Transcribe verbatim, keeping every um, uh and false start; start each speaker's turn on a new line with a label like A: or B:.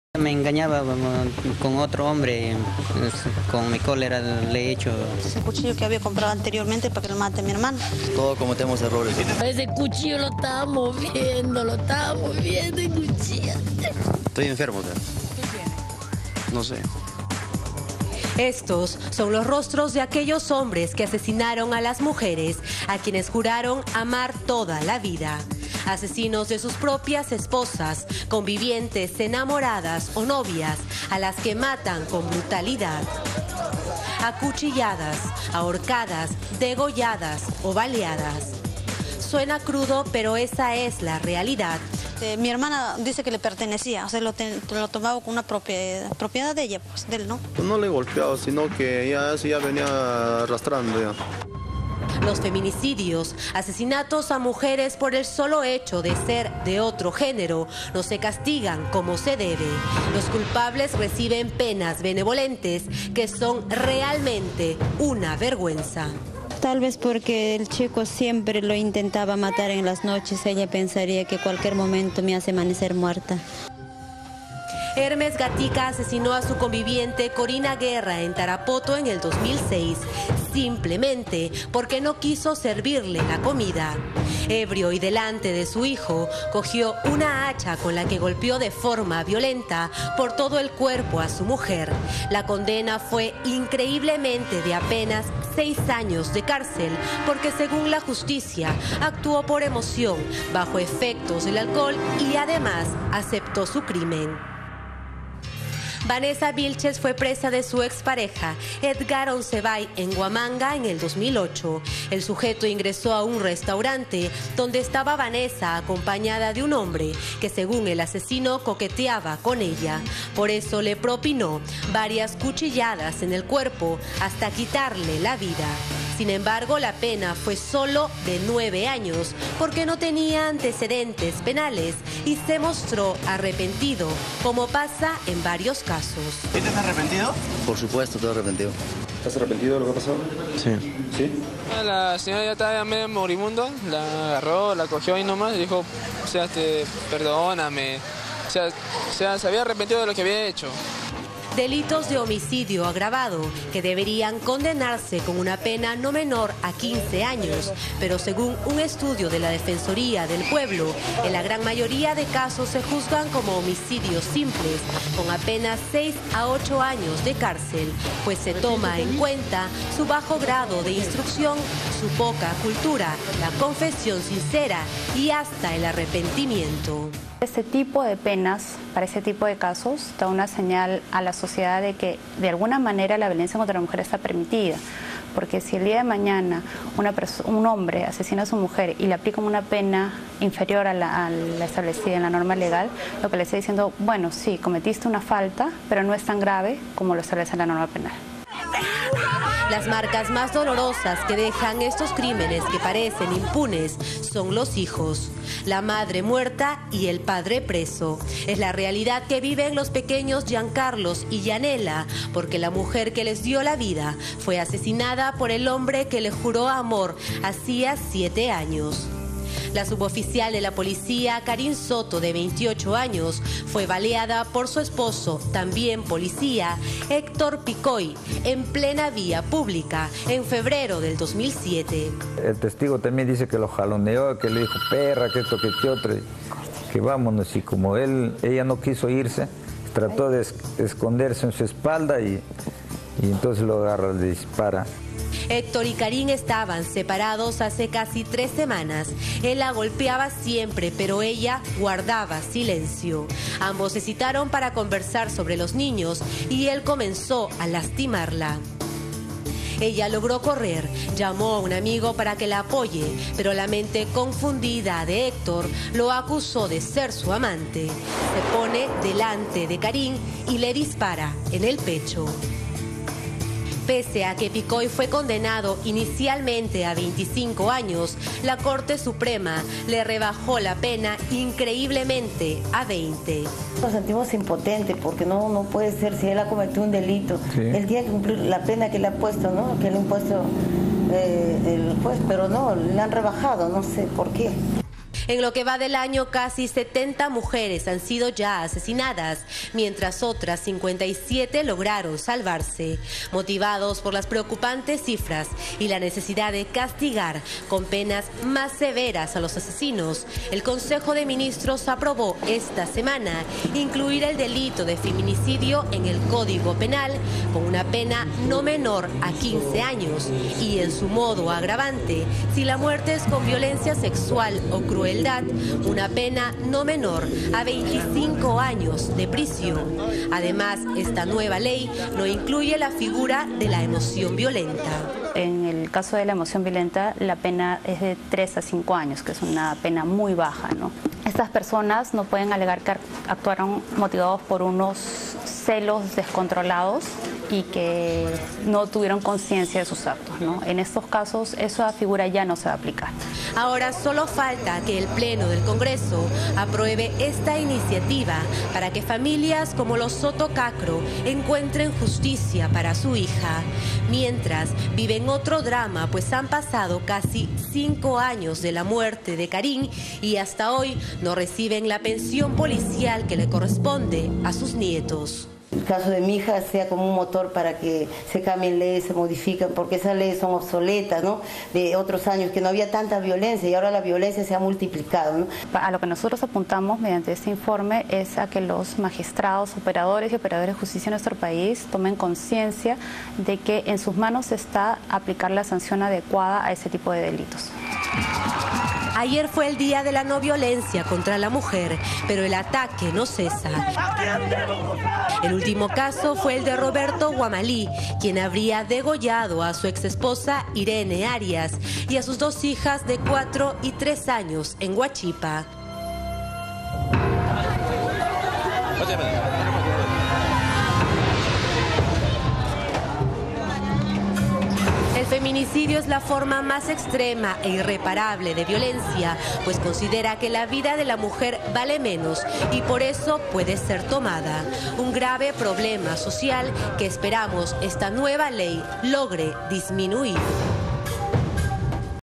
A: Me engañaba con otro hombre, con mi cólera le he hecho.
B: Ese cuchillo que había comprado anteriormente para que lo mate a mi hermano.
C: Todos cometemos errores.
D: Ese cuchillo lo estaba moviendo, lo estaba moviendo el cuchillo.
C: Estoy enfermo, ¿verdad? No sé.
E: Estos son los rostros de aquellos hombres que asesinaron a las mujeres, a quienes juraron amar toda la vida. Asesinos de sus propias esposas, convivientes, enamoradas o novias, a las que matan con brutalidad. Acuchilladas, ahorcadas, degolladas o baleadas. Suena crudo, pero esa es la realidad.
B: Eh, mi hermana dice que le pertenecía, o sea, lo, ten, lo tomaba con una propiedad, propiedad de ella, pues, de él, ¿no?
F: Pues no le he golpeado, sino que ya, ya venía arrastrando ya.
E: Los feminicidios, asesinatos a mujeres por el solo hecho de ser de otro género, no se castigan como se debe. Los culpables reciben penas benevolentes que son realmente una vergüenza.
G: Tal vez porque el chico siempre lo intentaba matar en las noches, ella pensaría que cualquier momento me hace amanecer muerta.
E: Hermes Gatica asesinó a su conviviente Corina Guerra en Tarapoto en el dos mil seis, simplemente porque no quiso servirle la comida. Ebrio y delante de su hijo, cogió una hacha con la que golpeó de forma violenta por todo el cuerpo a su mujer. La condena fue increíblemente de apenas seis años de cárcel, porque según la justicia actuó por emoción, bajo efectos del alcohol y además aceptó su crimen. Vanessa Vilches fue presa de su expareja, Edgar Oncebay, en Huamanga en el dos mil ocho. El sujeto ingresó a un restaurante donde estaba Vanessa acompañada de un hombre que, según el asesino, coqueteaba con ella. Por eso le propinó varias cuchilladas en el cuerpo hasta quitarle la vida. Sin embargo, la pena fue solo de nueve años porque no tenía antecedentes penales y se mostró arrepentido, como pasa en varios casos.
C: ¿Estás arrepentido? Por supuesto, estoy arrepentido.
F: ¿Estás arrepentido de lo que ha pasado?
C: Sí.
F: ¿Sí?
H: La señora ya estaba medio moribundo, la agarró, la cogió ahí nomás y dijo, o sea, este, perdóname. O sea, o sea, se había arrepentido de lo que había hecho.
E: Delitos de homicidio agravado que deberían condenarse con una pena no menor a quince años, pero según un estudio de la Defensoría del Pueblo, en la gran mayoría de casos se juzgan como homicidios simples, con apenas seis a ocho años de cárcel, pues se toma en cuenta su bajo grado de instrucción, su poca cultura, la confesión sincera y hasta el arrepentimiento.
I: Este tipo de penas, para ese tipo de casos, da una señal a la sociedad de que de alguna manera la violencia contra la mujer está permitida. Porque si el día de mañana una un hombre asesina a su mujer y le aplica una pena inferior a la, a la establecida en la norma legal, lo que le está diciendo, bueno, sí, cometiste una falta, pero no es tan grave como lo establece la norma penal.
E: Las marcas más dolorosas que dejan estos crímenes que parecen impunes son los hijos, la madre muerta y el padre preso. Es la realidad que viven los pequeños Giancarlos y Yanela, porque la mujer que les dio la vida fue asesinada por el hombre que le juró amor hacía siete años. La suboficial de la policía, Karin Soto, de veintiocho años, fue baleada por su esposo, también policía, Héctor Picoy, en plena vía pública, en febrero del dos mil siete.
J: El testigo también dice que lo jaloneó, que le dijo perra, que esto, que que otro, que vámonos. Y como él, ella no quiso irse, trató de esconderse en su espalda y, y entonces lo agarra, le dispara.
E: Héctor y Karin estaban separados hace casi tres semanas. Él la golpeaba siempre, pero ella guardaba silencio. Ambos se citaron para conversar sobre los niños y él comenzó a lastimarla. Ella logró correr, llamó a un amigo para que la apoye, pero la mente confundida de Héctor lo acusó de ser su amante. Se pone delante de Karin y le dispara en el pecho. Pese a que Picoy fue condenado inicialmente a veinticinco años, la Corte Suprema le rebajó la pena increíblemente a veinte.
K: Nos sentimos impotentes porque no, no puede ser, si él ha cometido un delito, sí, él tiene que cumplir la pena que le ha puesto, ¿no? Que le ha impuesto eh, el juez, pero no, le han rebajado, no sé por qué.
E: En lo que va del año, casi setenta mujeres han sido ya asesinadas, mientras otras cincuenta y siete lograron salvarse. Motivados por las preocupantes cifras y la necesidad de castigar con penas más severas a los asesinos, el Consejo de Ministros aprobó esta semana incluir el delito de feminicidio en el Código Penal con una pena no menor a quince años y, en su modo agravante, si la muerte es con violencia sexual o crueldad, una pena no menor a veinticinco años de prisión. Además, esta nueva ley no incluye la figura de la emoción violenta.
I: En el caso de la emoción violenta, la pena es de tres a cinco años, que es una pena muy baja, ¿no? Estas personas no pueden alegar que actuaron motivados por unos celos descontrolados y que no tuvieron conciencia de sus actos, ¿no? En estos casos, esa figura ya no se va a aplicar.
E: Ahora solo falta que el Pleno del Congreso apruebe esta iniciativa para que familias como los Soto Cacro encuentren justicia para su hija. Mientras, viven otro drama, pues han pasado casi cinco años de la muerte de Karin y hasta hoy no reciben la pensión policial que le corresponde a sus nietos.
K: El caso de mi hija sea como un motor para que se cambien leyes, se modifiquen, porque esas leyes son obsoletas, ¿no? De otros años, que no había tanta violencia y ahora la violencia se ha multiplicado, ¿no?
I: A lo que nosotros apuntamos mediante este informe es a que los magistrados, operadores y operadores de justicia en nuestro país tomen conciencia de que en sus manos está aplicar la sanción adecuada a ese tipo de delitos.
E: Ayer fue el día de la no violencia contra la mujer, pero el ataque no cesa. El último caso fue el de Roberto Guamalí, quien habría degollado a su exesposa Irene Arias y a sus dos hijas de cuatro y tres años en Huachipa. El feminicidio es la forma más extrema e irreparable de violencia, pues considera que la vida de la mujer vale menos y por eso puede ser tomada. Un grave problema social que esperamos esta nueva ley logre disminuir.